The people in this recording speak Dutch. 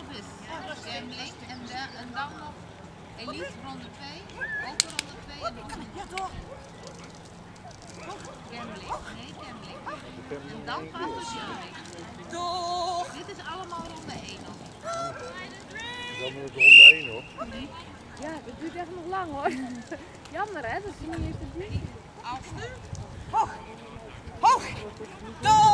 Elvis, gambling en dan nog Elite ronde 2, Open ronde 2 en ronde 3. Ja toch? Gambling, nee gambling. En dan pas de jury. Toch? Dit is allemaal ronde 1 nog. Dan moet het ronde 1 hoor. Ja, dat duurt echt nog lang hoor. Jammer hè, dat ze niet eens het niet. Als nu. Hoog! Hoog! Toch!